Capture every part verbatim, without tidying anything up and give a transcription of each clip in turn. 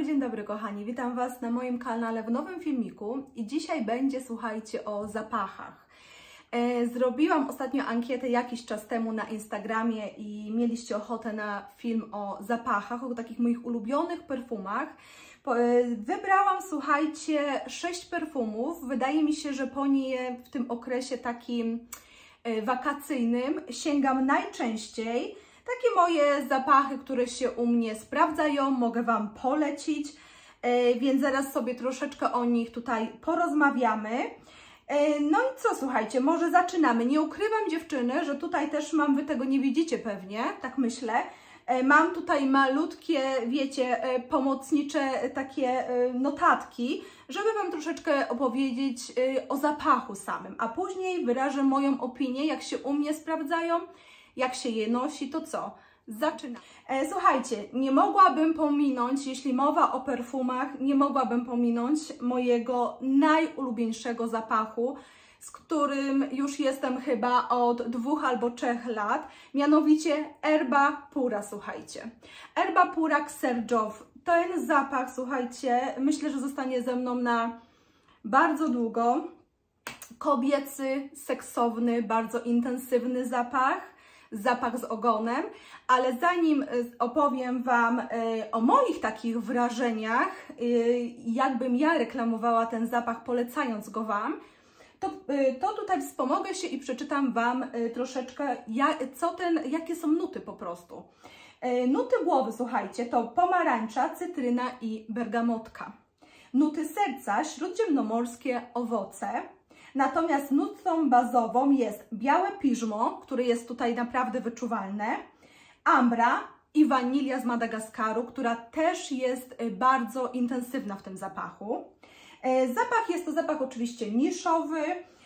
dobry, dzień dobry kochani, witam Was na moim kanale w nowym filmiku i dzisiaj będzie, słuchajcie, o zapachach. E, zrobiłam ostatnio ankietę jakiś czas temu na Instagramie i mieliście ochotę na film o zapachach, o takich moich ulubionych perfumach. Po, e, wybrałam, słuchajcie, sześć perfumów. Wydaje mi się, że po nie w tym okresie takim e, wakacyjnym sięgam najczęściej. Takie moje zapachy, które się u mnie sprawdzają, mogę Wam polecić, więc zaraz sobie troszeczkę o nich tutaj porozmawiamy. No i co, słuchajcie, może zaczynamy. Nie ukrywam, dziewczyny, że tutaj też mam, Wy tego nie widzicie pewnie, tak myślę. Mam tutaj malutkie, wiecie, pomocnicze takie notatki, żeby Wam troszeczkę opowiedzieć o zapachu samym, a później wyrażę moją opinię, jak się u mnie sprawdzają. Jak się je nosi, to co? Zaczynam. E, słuchajcie, nie mogłabym pominąć, jeśli mowa o perfumach, nie mogłabym pominąć mojego najulubieńszego zapachu, z którym już jestem chyba od dwóch albo trzech lat, mianowicie Erba Pura, słuchajcie. Erba Pura Xerjoff. Ten zapach, słuchajcie, myślę, że zostanie ze mną na bardzo długo. Kobiecy, seksowny, bardzo intensywny zapach. Zapach z ogonem, ale zanim opowiem Wam o moich takich wrażeniach, jakbym ja reklamowała ten zapach, polecając go Wam, to, to tutaj wspomogę się i przeczytam Wam troszeczkę, co ten, jakie są nuty po prostu. Nuty głowy, słuchajcie, to pomarańcza, cytryna i bergamotka. Nuty serca, śródziemnomorskie owoce. Natomiast nutą bazową jest białe piżmo, które jest tutaj naprawdę wyczuwalne, ambra i wanilia z Madagaskaru, która też jest bardzo intensywna w tym zapachu. Zapach jest to zapach oczywiście niszowy,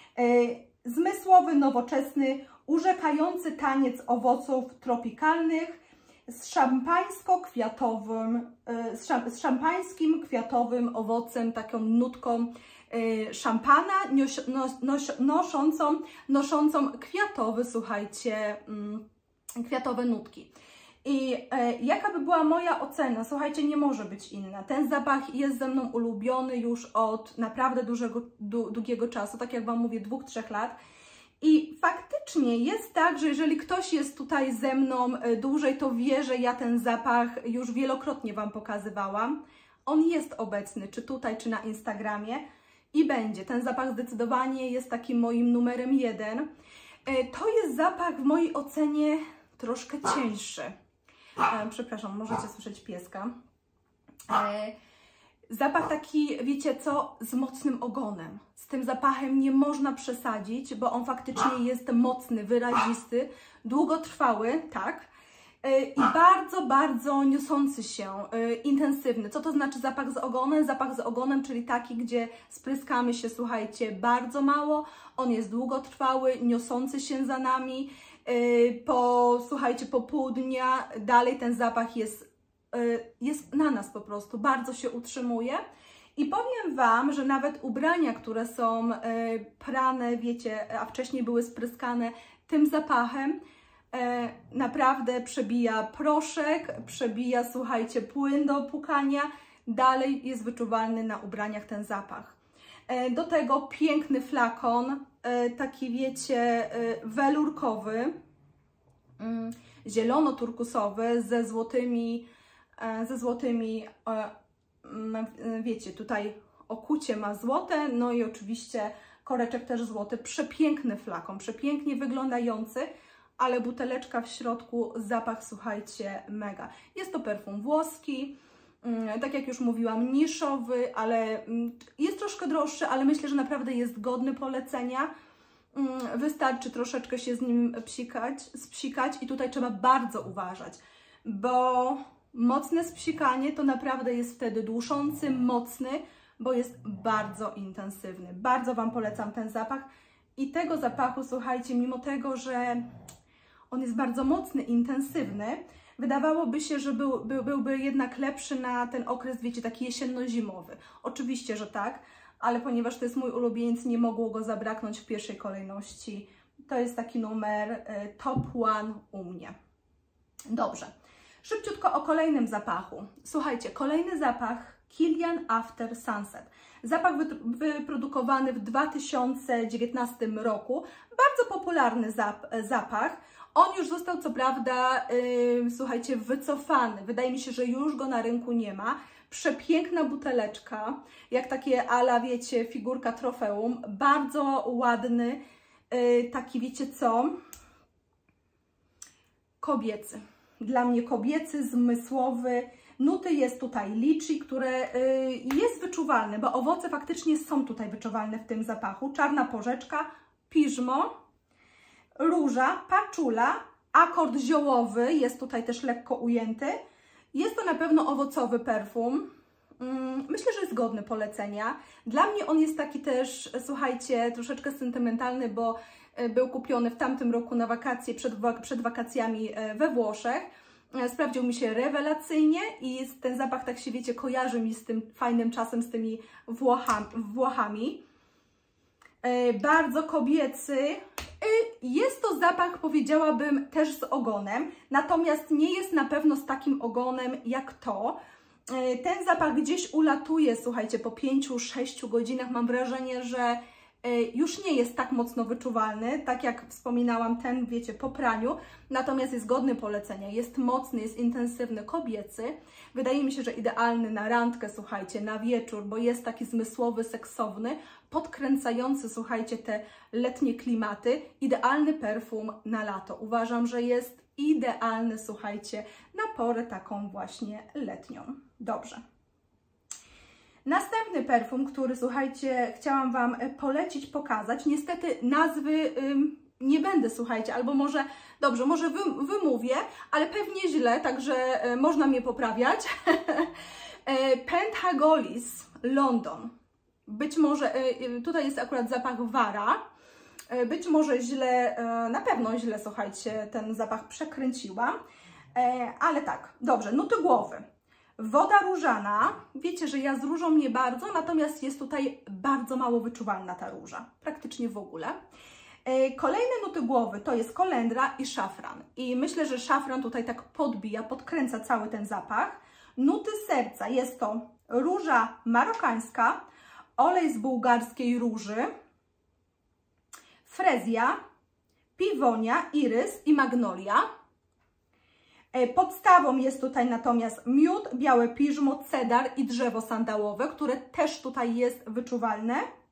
zmysłowy, nowoczesny, urzekający taniec owoców tropikalnych z szampańsko-kwiatowym, z szampańskim kwiatowym owocem, taką nutką szampana nos, nos, noszącą, noszącą kwiatowy, słuchajcie, kwiatowe nutki. I e, jaka by była moja ocena? Słuchajcie, nie może być inna. Ten zapach jest ze mną ulubiony już od naprawdę dużego, długiego czasu, tak jak Wam mówię, dwóch, trzech lat. I faktycznie jest tak, że jeżeli ktoś jest tutaj ze mną dłużej, to wie, że ja ten zapach już wielokrotnie Wam pokazywałam. On jest obecny, czy tutaj, czy na Instagramie. I będzie. Ten zapach zdecydowanie jest takim moim numerem jeden. To jest zapach w mojej ocenie troszkę cieńszy. Przepraszam, możecie słyszeć pieska. Zapach taki, wiecie co, z mocnym ogonem. Z tym zapachem nie można przesadzić, bo on faktycznie jest mocny, wyrazisty, długotrwały, tak? I bardzo, bardzo niosący się, intensywny. Co to znaczy zapach z ogonem? Zapach z ogonem, czyli taki, gdzie spryskamy się, słuchajcie, bardzo mało. On jest długotrwały, niosący się za nami. Po, słuchajcie, po pół dnia dalej ten zapach jest, jest na nas po prostu, bardzo się utrzymuje. I powiem Wam, że nawet ubrania, które są prane, wiecie, a wcześniej były spryskane tym zapachem, E, naprawdę przebija proszek, przebija, słuchajcie, płyn do opłukania, dalej jest wyczuwalny na ubraniach ten zapach. E, do tego piękny flakon, e, taki wiecie, e, welurkowy, mm, zielono-turkusowy ze złotymi, e, ze złotymi, e, wiecie, tutaj okucie ma złote, no i oczywiście koreczek też złoty, przepiękny flakon, przepięknie wyglądający, ale buteleczka w środku, zapach, słuchajcie, mega. Jest to perfum włoski, tak jak już mówiłam, niszowy, ale jest troszkę droższy, ale myślę, że naprawdę jest godny polecenia. Wystarczy troszeczkę się z nim psikać, spsikać i tutaj trzeba bardzo uważać, bo mocne spsikanie to naprawdę jest wtedy duszący, mocny, bo jest bardzo intensywny. Bardzo Wam polecam ten zapach i tego zapachu, słuchajcie, mimo tego, że on jest bardzo mocny, intensywny, wydawałoby się, że był, był, byłby jednak lepszy na ten okres, wiecie, taki jesienno-zimowy. Oczywiście, że tak, ale ponieważ to jest mój ulubieniec, nie mogło go zabraknąć w pierwszej kolejności. To jest taki numer top one u mnie. Dobrze. Szybciutko o kolejnym zapachu. Słuchajcie, kolejny zapach Kilian After Sunset. Zapach wyprodukowany w dwa tysiące dziewiętnastym roku. Bardzo popularny zap zapach. On już został co prawda, yy, słuchajcie, wycofany. Wydaje mi się, że już go na rynku nie ma. Przepiękna buteleczka, jak takie ala, wiecie, figurka trofeum. Bardzo ładny, yy, taki, wiecie co, kobiecy. Dla mnie kobiecy, zmysłowy. Nuty jest tutaj liczy, które y, jest wyczuwalne, bo owoce faktycznie są tutaj wyczuwalne w tym zapachu. Czarna porzeczka, piżmo, róża, paczula, akord ziołowy jest tutaj też lekko ujęty. Jest to na pewno owocowy perfum. Myślę, że jest godny polecenia. Dla mnie on jest taki też, słuchajcie, troszeczkę sentymentalny, bo był kupiony w tamtym roku na wakacje, przed, przed wakacjami we Włoszech. Sprawdził mi się rewelacyjnie i ten zapach, tak się wiecie, kojarzy mi z tym fajnym czasem, z tymi Włochami. Włochami. Bardzo kobiecy. Jest to zapach, powiedziałabym, też z ogonem, natomiast nie jest na pewno z takim ogonem jak to. Ten zapach gdzieś ulatuje, słuchajcie, po pięciu sześciu godzinach. Mam wrażenie, że już nie jest tak mocno wyczuwalny, tak jak wspominałam, ten, wiecie, po praniu, natomiast jest godny polecenia, jest mocny, jest intensywny, kobiecy. Wydaje mi się, że idealny na randkę, słuchajcie, na wieczór, bo jest taki zmysłowy, seksowny, podkręcający, słuchajcie, te letnie klimaty. Idealny perfum na lato. Uważam, że jest idealny, słuchajcie, na porę taką właśnie letnią. Dobrze. Następny perfum, który, słuchajcie, chciałam Wam polecić, pokazać. Niestety nazwy ym, nie będę, słuchajcie, albo może, dobrze, może wy, wymówię, ale pewnie źle, także y, można mnie poprawiać. Pentagolis London. Być może, y, tutaj jest akurat zapach Wara. Y, być może źle, y, na pewno źle, słuchajcie, ten zapach przekręciłam. Y, ale tak, dobrze, nuty głowy. Woda różana, wiecie, że ja z różą nie bardzo, natomiast jest tutaj bardzo mało wyczuwalna ta róża, praktycznie w ogóle. Kolejne nuty głowy to jest kolendra i szafran i myślę, że szafran tutaj tak podbija, podkręca cały ten zapach. Nuty serca jest to róża marokańska, olej z bułgarskiej róży, frezja, piwonia, irys i magnolia. Podstawą jest tutaj natomiast miód, białe piżmo, cedar i drzewo sandałowe, które też tutaj jest wyczuwalne.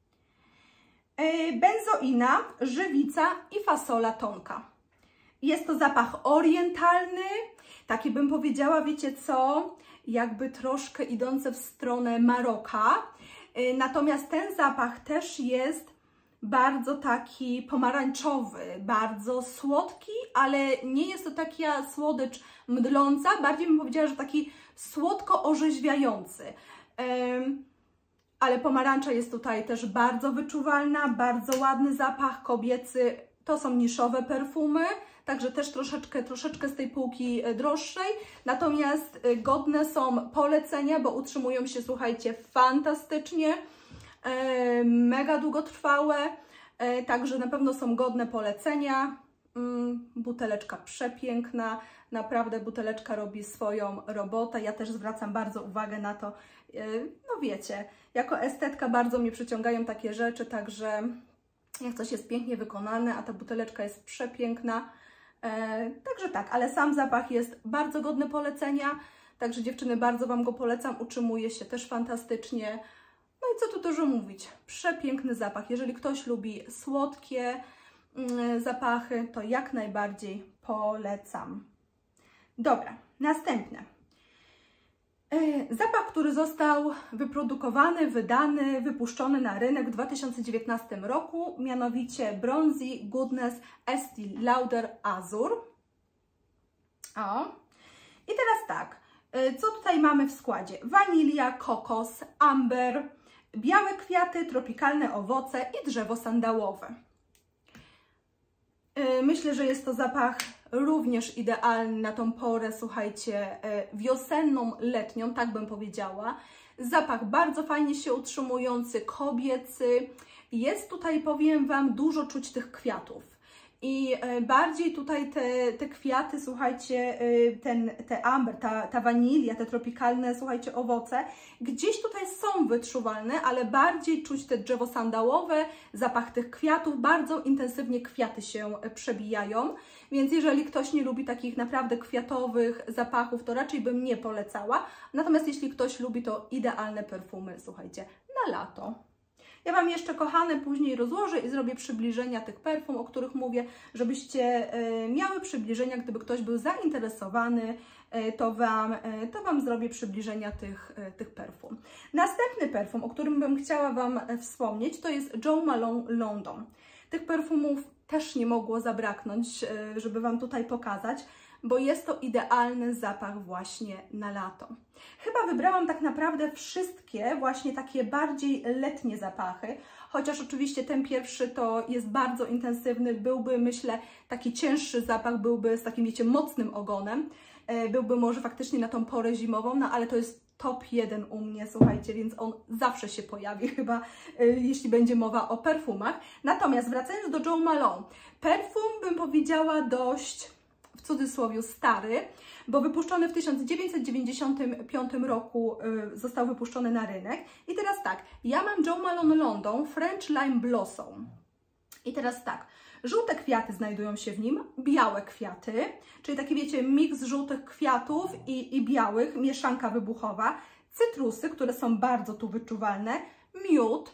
Benzoina, żywica i fasola tonka. Jest to zapach orientalny, taki bym powiedziała, wiecie co, jakby troszkę idący w stronę Maroka. Natomiast ten zapach też jest bardzo taki pomarańczowy, bardzo słodki, ale nie jest to taka słodycz mdląca, bardziej bym powiedziała, że taki słodko-orzeźwiający. Um, ale pomarańcza jest tutaj też bardzo wyczuwalna, bardzo ładny zapach kobiecy. To są niszowe perfumy, także też troszeczkę, troszeczkę z tej półki droższej, natomiast godne są polecenia, bo utrzymują się, słuchajcie, fantastycznie. Mega długotrwałe, także na pewno są godne polecenia. Buteleczka przepiękna, naprawdę buteleczka robi swoją robotę. Ja też zwracam bardzo uwagę na to, no wiecie, jako estetka bardzo mnie przyciągają takie rzeczy, także jak coś jest pięknie wykonane, a ta buteleczka jest przepiękna, także tak, ale sam zapach jest bardzo godny polecenia, także dziewczyny, bardzo Wam go polecam, utrzymuje się też fantastycznie. No i co tu dużo mówić, przepiękny zapach. Jeżeli ktoś lubi słodkie mm, zapachy, to jak najbardziej polecam. Dobra, następne. Zapach, który został wyprodukowany, wydany, wypuszczony na rynek w dwa tysiące dziewiętnastym roku, mianowicie Bronzy Goodness Estee Lauder Azur. O. I teraz tak, co tutaj mamy w składzie? Wanilia, kokos, amber, białe kwiaty, tropikalne owoce i drzewo sandałowe. Myślę, że jest to zapach również idealny na tą porę, słuchajcie, wiosenną, letnią, tak bym powiedziała. Zapach bardzo fajnie się utrzymujący, kobiecy. Jest tutaj, powiem Wam, dużo czuć tych kwiatów. i bardziej tutaj te, te kwiaty, słuchajcie, ten, te amber, ta, ta wanilia, te tropikalne, słuchajcie, owoce, gdzieś tutaj są wyczuwalne, ale bardziej czuć te drzewo sandałowe, zapach tych kwiatów, bardzo intensywnie kwiaty się przebijają, więc jeżeli ktoś nie lubi takich naprawdę kwiatowych zapachów, to raczej bym nie polecała, natomiast jeśli ktoś lubi, to idealne perfumy, słuchajcie, na lato. Ja Wam jeszcze, kochane, później rozłożę i zrobię przybliżenia tych perfum, o których mówię, żebyście miały przybliżenia, gdyby ktoś był zainteresowany, to Wam, to wam zrobię przybliżenia tych, tych perfum. Następny perfum, o którym bym chciała Wam wspomnieć, to jest Jo Malone London. Tych perfumów też nie mogło zabraknąć, żeby Wam tutaj pokazać, bo jest to idealny zapach właśnie na lato. Chyba wybrałam tak naprawdę wszystkie właśnie takie bardziej letnie zapachy, chociaż oczywiście ten pierwszy to jest bardzo intensywny, byłby, myślę, taki cięższy zapach, byłby z takim, wiecie, mocnym ogonem, byłby może faktycznie na tą porę zimową, no ale to jest top jeden u mnie, słuchajcie, więc on zawsze się pojawi chyba, jeśli będzie mowa o perfumach. Natomiast wracając do Jo Malone, perfum bym powiedziała dość, w cudzysłowie, stary, bo wypuszczony w tysiąc dziewięćset dziewięćdziesiątym piątym roku y, został wypuszczony na rynek. I teraz tak, ja mam Jo Malone London French Lime Blossom. I teraz tak, żółte kwiaty znajdują się w nim, białe kwiaty, czyli taki, wiecie, miks żółtych kwiatów i, i białych, mieszanka wybuchowa, cytrusy, które są bardzo tu wyczuwalne, miód,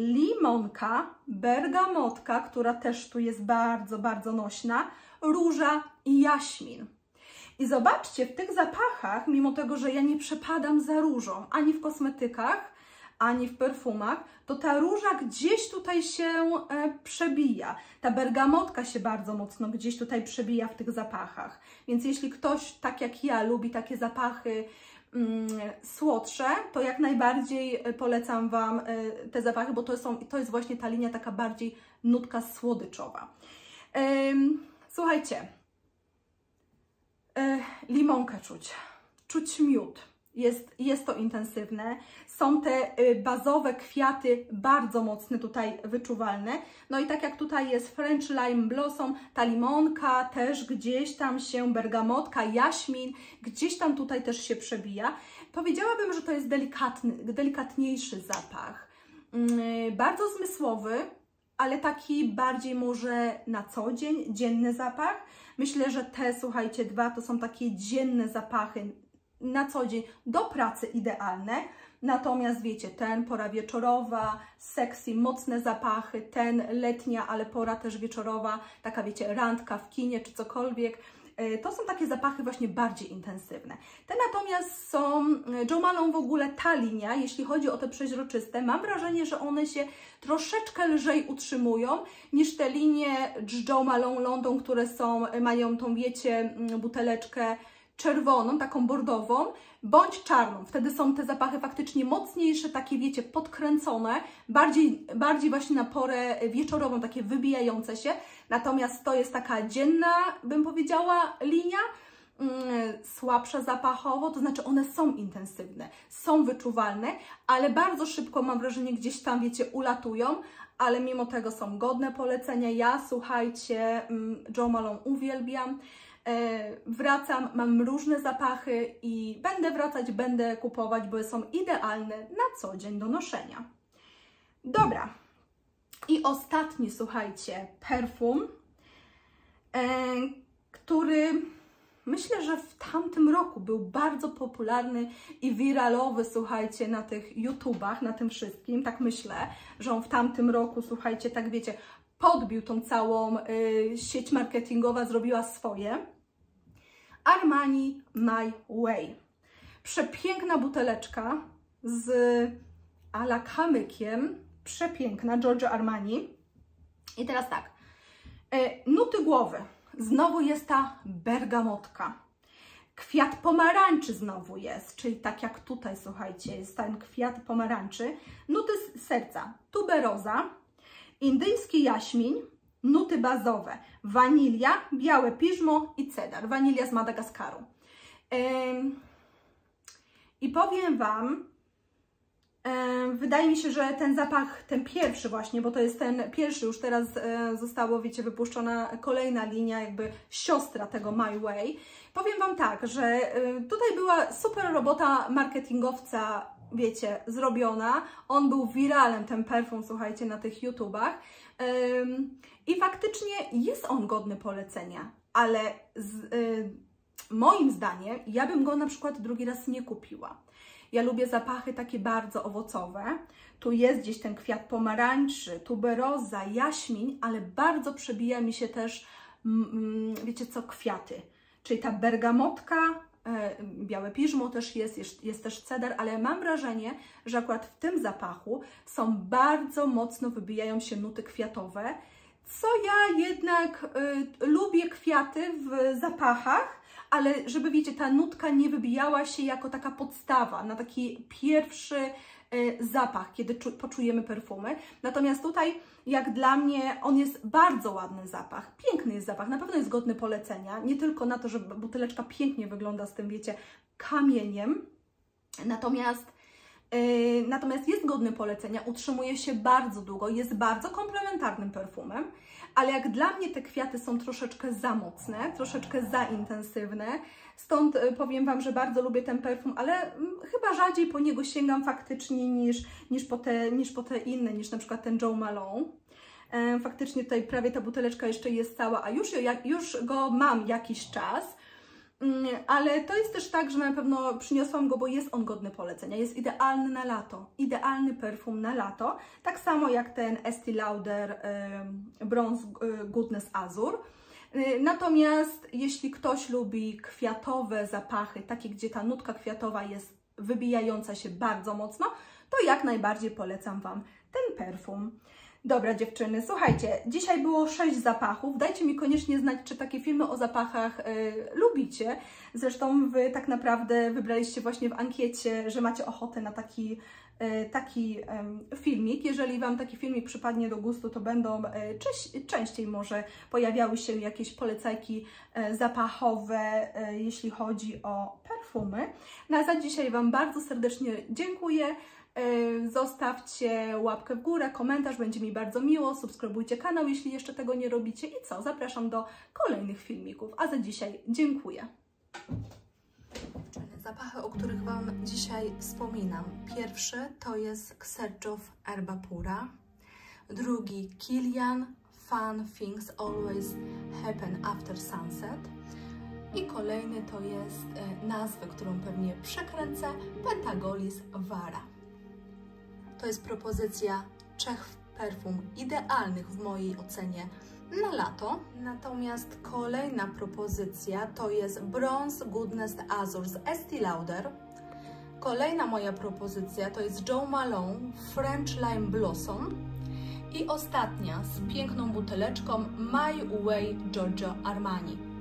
limonka, bergamotka, która też tu jest bardzo, bardzo nośna, róża i jaśmin. I zobaczcie, w tych zapachach, mimo tego, że ja nie przepadam za różą, ani w kosmetykach, ani w perfumach, to ta róża gdzieś tutaj się e, przebija. Ta bergamotka się bardzo mocno gdzieś tutaj przebija w tych zapachach. Więc jeśli ktoś, tak jak ja, lubi takie zapachy mm, słodsze, to jak najbardziej polecam Wam e, te zapachy, bo to, są, to jest właśnie ta linia taka bardziej nutka słodyczowa. Ym, Słuchajcie, e, limonkę czuć, czuć miód, jest, jest to intensywne, są te e, bazowe kwiaty bardzo mocne tutaj wyczuwalne, no i tak jak tutaj jest French Lime Blossom, ta limonka też gdzieś tam się, bergamotka, jaśmin, gdzieś tam tutaj też się przebija. Powiedziałabym, że to jest delikatny, delikatniejszy zapach, yy, bardzo zmysłowy, ale taki bardziej może na co dzień, dzienny zapach. Myślę, że te, słuchajcie, dwa to są takie dzienne zapachy na co dzień, do pracy idealne. Natomiast wiecie, ten pora wieczorowa, sexy, mocne zapachy, ten letnia, ale pora też wieczorowa, taka, wiecie, randka w kinie czy cokolwiek. To są takie zapachy właśnie bardziej intensywne. Te natomiast są, Jo Malone w ogóle, ta linia, jeśli chodzi o te przeźroczyste, mam wrażenie, że one się troszeczkę lżej utrzymują niż te linie Jo Malone London, które są, mają tą, wiecie, buteleczkę czerwoną, taką bordową, bądź czarną. Wtedy są te zapachy faktycznie mocniejsze, takie, wiecie, podkręcone, bardziej, bardziej właśnie na porę wieczorową, takie wybijające się. Natomiast to jest taka dzienna, bym powiedziała, linia, yy, słabsza zapachowo, to znaczy one są intensywne, są wyczuwalne, ale bardzo szybko, mam wrażenie, gdzieś tam, wiecie, ulatują, ale mimo tego są godne polecenia. Ja, słuchajcie, yy, Jo Malone uwielbiam. Wracam, mam różne zapachy i będę wracać, będę kupować, bo są idealne na co dzień do noszenia. Dobra. I ostatni, słuchajcie, perfum, który myślę, że w tamtym roku był bardzo popularny i wiralowy, słuchajcie, na tych YouTubach, na tym wszystkim. Tak myślę, że on w tamtym roku, słuchajcie, tak wiecie, podbił tą całą y, sieć marketingowa, zrobiła swoje. Armani My Way. Przepiękna buteleczka z a la kamykiem, przepiękna, Giorgio Armani. I teraz tak, y, nuty głowy. Znowu jest ta bergamotka. Kwiat pomarańczy znowu jest, czyli tak jak tutaj, słuchajcie, jest ten kwiat pomarańczy. Nuty serca, tuberoza, indyjski jaśmin, nuty bazowe, wanilia, białe piżmo i cedar. Wanilia z Madagaskaru. Ym, I powiem Wam, Wydaje mi się, że ten zapach, ten pierwszy właśnie, bo to jest ten pierwszy, już teraz zostało, wiecie, wypuszczona kolejna linia, jakby siostra tego My Way. Powiem Wam tak, że tutaj była super robota marketingowca, wiecie, zrobiona. On był wiralem, ten perfum, słuchajcie, na tych YouTubach. I faktycznie jest on godny polecenia, ale z, moim zdaniem ja bym go na przykład drugi raz nie kupiła. Ja lubię zapachy takie bardzo owocowe. Tu jest gdzieś ten kwiat pomarańczy, tuberoza, jaśmin, ale bardzo przebija mi się też, mm, wiecie co, kwiaty. Czyli ta bergamotka, e, białe piżmo też jest, jest, jest też cedar, ale mam wrażenie, że akurat w tym zapachu są bardzo mocno wybijają się nuty kwiatowe, co ja jednak y, lubię kwiaty w zapachach, ale żeby, wiecie, ta nutka nie wybijała się jako taka podstawa na taki pierwszy y, zapach, kiedy czu, poczujemy perfumy. Natomiast tutaj, jak dla mnie, on jest bardzo ładny zapach, piękny jest zapach, na pewno jest godny polecenia, nie tylko na to, że buteleczka pięknie wygląda z tym, wiecie, kamieniem, natomiast Yy, natomiast jest godny polecenia, utrzymuje się bardzo długo, jest bardzo komplementarnym perfumem, ale jak dla mnie te kwiaty są troszeczkę za mocne, troszeczkę za intensywne, stąd yy, powiem Wam, że bardzo lubię ten perfum, ale yy, chyba rzadziej po niego sięgam faktycznie niż, niż, po te, niż po te inne, niż na przykład ten Jo Malone. Yy, faktycznie tutaj prawie ta buteleczka jeszcze jest cała, a już, jak, już go mam jakiś czas. Ale to jest też tak, że na pewno przyniosłam go, bo jest on godny polecenia. Jest idealny na lato. Idealny perfum na lato. Tak samo jak ten Estee Lauder y, Bronze Goodness Azure. Y, natomiast jeśli ktoś lubi kwiatowe zapachy, takie gdzie ta nutka kwiatowa jest wybijająca się bardzo mocno, to jak najbardziej polecam Wam ten perfum. Dobra dziewczyny, słuchajcie, dzisiaj było sześć zapachów. Dajcie mi koniecznie znać, czy takie filmy o zapachach y, lubicie. Zresztą Wy tak naprawdę wybraliście właśnie w ankiecie, że macie ochotę na taki, y, taki y, filmik. Jeżeli Wam taki filmik przypadnie do gustu, to będą y, cze częściej może pojawiały się jakieś polecajki y, zapachowe, y, jeśli chodzi o perfumy. Na za dzisiaj Wam bardzo serdecznie dziękuję. Zostawcie łapkę w górę, komentarz, będzie mi bardzo miło, subskrybujcie kanał, jeśli jeszcze tego nie robicie i co, zapraszam do kolejnych filmików, a za dzisiaj dziękuję. Zapachy, o których Wam dzisiaj wspominam. Pierwszy to jest Xerjoff Erba Pura, drugi Kilian Fun Things Always Happen After Sunset i kolejny to jest nazwę, którą pewnie przekręcę, Pentagolis Vara. To jest propozycja trzech perfum idealnych w mojej ocenie na lato. Natomiast kolejna propozycja to jest Bronze Goodness Azure z Estee Lauder. Kolejna moja propozycja to jest Jo Malone French Lime Blossom. I ostatnia z piękną buteleczką My Way Giorgio Armani.